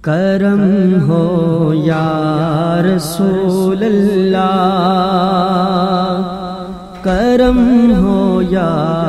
کرم ہو یا رسول اللہ، کرم ہو یا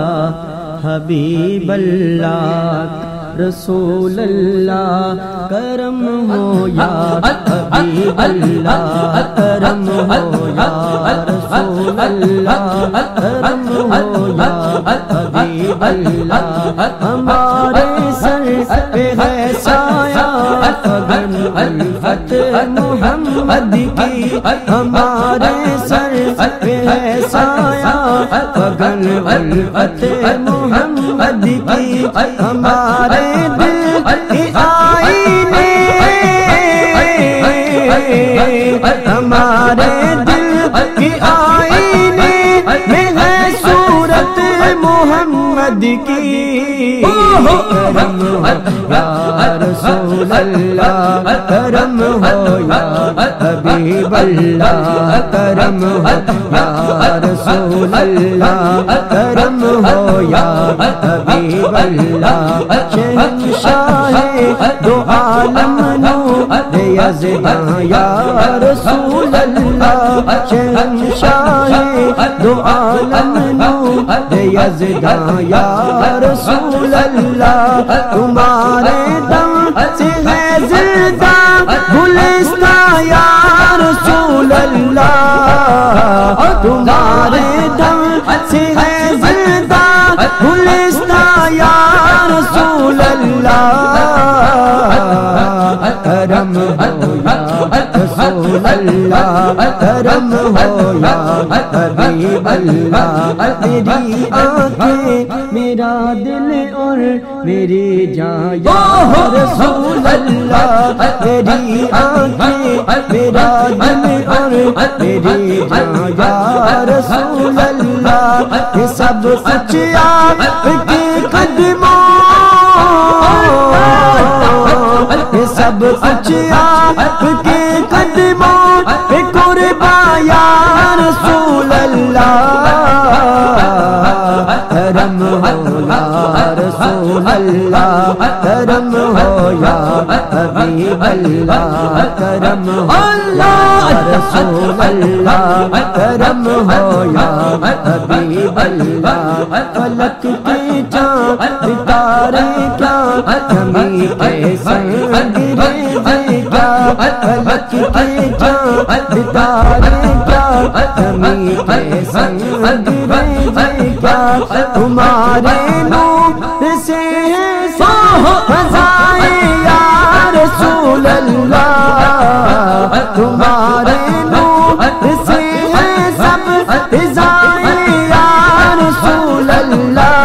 حبیب اللہ، رسول اللہ کرم ہو یا حبیب اللہ، کرم ہو یا رسول اللہ، کرم ہو یا حبیب اللہ، ہمارے سر پہ ہے سایہ فغن الفت محمد کی، ہمارے سر پہ ہے سایہ فغن الفت محمد کی، ہمارے دل کی آئینے، ہمارے دل کی آئینے میں ہے صورت محمد کی، کرم ہو یا رسول اللہ، کرم ہو یا حبیب اللہ، کرم ہو یا رسول اللہ، کرم ہو یا حبیب اللہ، شہنشاہ دو عالم نو یزداں یا رسول اللہ، شہنشاہ دو عالم نو یزداں یا رسول اللہ، تمہارے دم سے ہے زندہ گلستاں یا رسول اللہ، تمہارے دم سے ہے زندہ گلستاں یا رسول اللہ، کرم ہو یا رسول اللہ، کرم ہو یا حبیب اللہ، میری آنکھیں میرا دل اور میری جان یا رسول اللہ، میری آنکھیں میرا دل اور میری جان یا رسول اللہ، یہ سب کچھ آپ کے قدموں، یہ سب کچھ آپ کے قدموں پہ قربان یا رسول اللہ، کرم ہو یا رسول اللہ، کرم ہو یا حبیب اللہ، کرم ہو یا رسول اللہ، کرم ہو یا حبیب اللہ، فلک کے چاند ستارے کیا کمی کے سنگ ریزے کیا، فلک کے چاند ستارے کیا کمی کے سنگ ریزے کیا، تمہارے نور سے ہے سب فضائیں یا رسول اللہ، تمہارے نور سے ہے سب فضائیں یا رسول اللہ،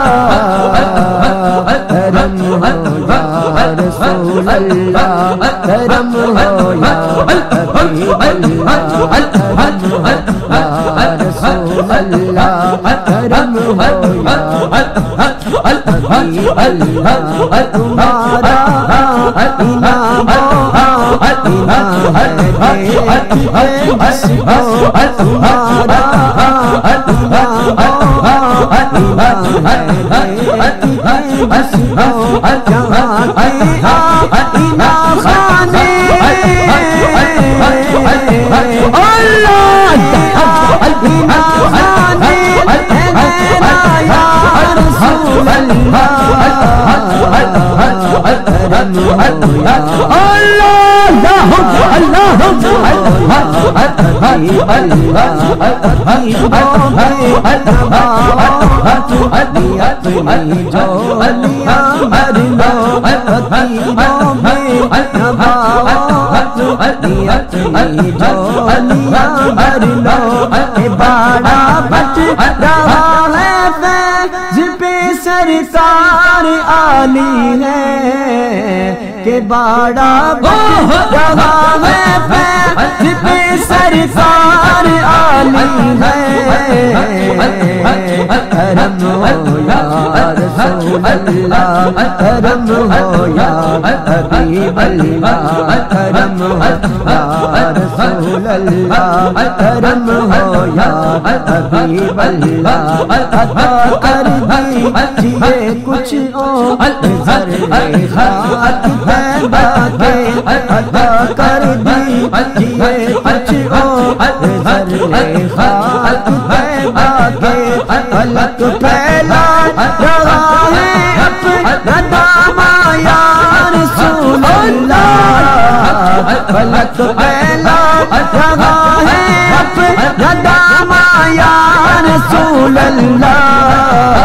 کرم ہو یا رسول اللہ، کرم ہو یا حبیب اللہ، کرم ہو یا رسول اللہ، کرم ہو یا حبیب اللہ، تمہارا انعام ہے بس کو، تمہارا انعام ہے بس کو، جہاں کے آئینہ خانے اللہ آئینہ خانے میرا یا رسول اللہ، کرم ہو یا اللہ حبیب اللہ، حبیبوں میں اتباعت اپنی جولیاں بھر لو، حبیبوں میں اتباعت اپنی جولیاں بھر لو، باڑا بچ رہا ہے فیض پہ سرکار عالی ہے، کہ باڑا بچ رہا ہے فیض پہ سرکار عالی ہے، کرم ہو یا رسول اللہ، کرم ہو یا حبیب اللہ، کرم ہو یا رسول اللہ، کرم ہو یا حبیب اللہ، عطا کر دیجیے کچھ کچھ اور ذرے خاک طیبہ کے عطا کر دیجئے کچھ اور ذرے خاک طیبہ کے فلک پھیلا رہا ہے اپنا دامن یا رسول اللہ فلک پھیلا رہا ہے اپنا دامن یا رسول اللہ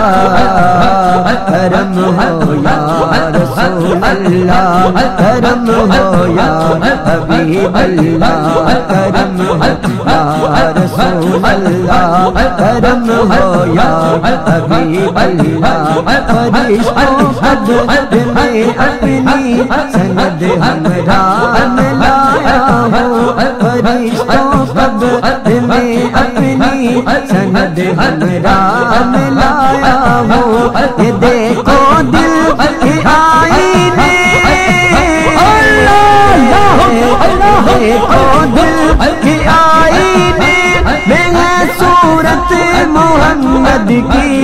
کرم ہو یا رسول اللہ کرم ہو یا حبیب اللہ کرم ہو یا رسول اللہ کرم ہو یا حبیب اللہ فرشتوں قد میں اپنی سند ہمراہ میں لایا ہوں فرشتوں قد میں اپنی سند ہمراہ میں لایا ہوں یہ دیکھو دل کے آئینے دیکھو دل کے آئینے میں ہے صورت محمد کی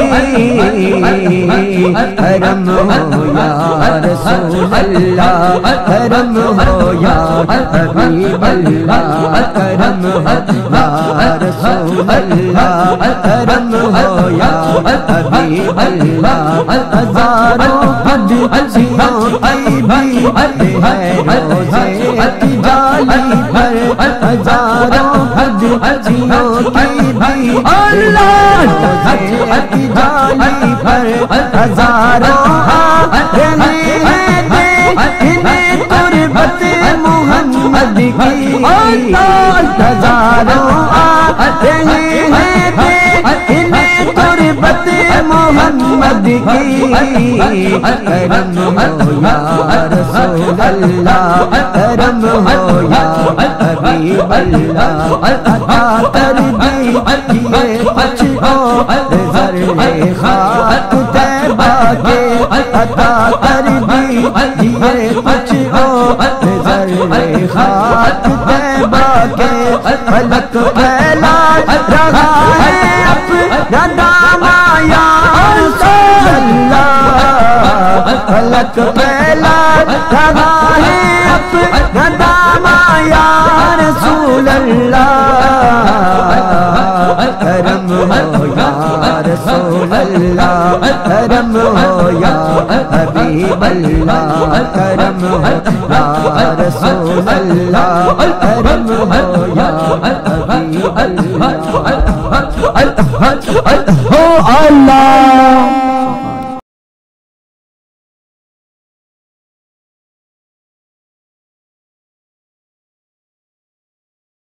کرم ہو یا رسول اللہ کرم ہو یا حبیب اللہ کرم ہو یا رسول اللہ کرم ہو یا حبیب اللہ ہزاروں حدیثوں کی بھی ہے روزے کی جالی پر ہزاروں حدیثوں کی بھی اللہ روزے کی جالی پر ہزاروں آ رہے ہیں انہیں قربت محمد کی ہزاروں آ رہے ہیں انہیں قربت محمد کی کرم ہو یا رسول اللہ کرم ہو یا حبیب اللہ عطا کر دیجئے کچھ اور ذرے خاک طیبہ کے عطا کر دیجئے کچھ اور ذرے خاک طیبہ کے فلک پھیلا رہا ہے اپنا دامن یا رسول اللہ فلک پھیلا رہا ہے اپنا دامن یا رسول اللہ کرم ہو یا رسول اللہ کرم ہو یا حبیب اللہ کرم ہو یا رسول اللہ کرم ہو یا حبیب اللہ ہو اللہ